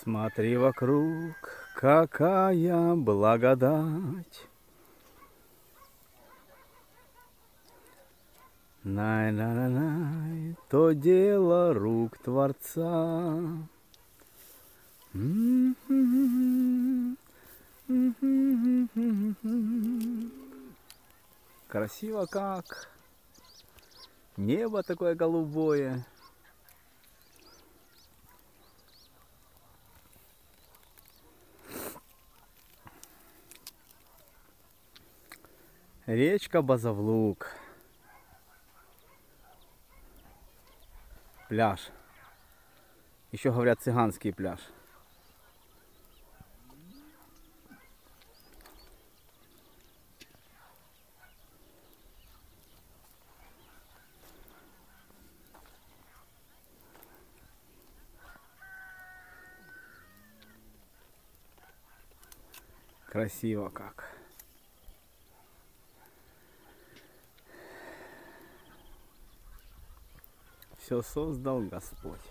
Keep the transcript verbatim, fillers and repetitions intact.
Смотри вокруг, какая благодать. Най-най-най, то дело рук Творца. Красиво как. Небо такое голубое. Речка Базовлук. Пляж. Еще говорят, цыганский пляж. Красиво как. Все создал Господь.